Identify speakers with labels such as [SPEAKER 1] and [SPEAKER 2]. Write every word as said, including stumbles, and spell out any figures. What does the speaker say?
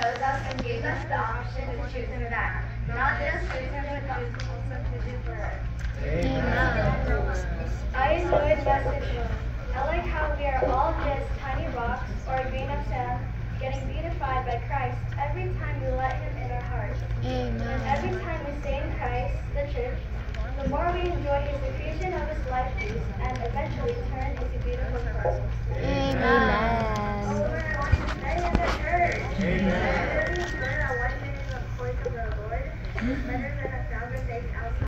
[SPEAKER 1] chose us and gave us the option to choose Him back. Not just choose Him, but also choose Him for us.
[SPEAKER 2] I enjoyed message one. I like how we are all just tiny rocks or a grain of sand getting beautified by Christ every time we let Him in our hearts.
[SPEAKER 3] Amen.
[SPEAKER 2] And every time we stay in Christ, the church, the more we enjoy His diffusion of His life juice and eventually turn into beautiful flowers.
[SPEAKER 3] Amen.
[SPEAKER 1] Oh, Lord, I want to stay in the church. Amen. I really learned that one minute in the course of the Lord is better than a thousand days outside.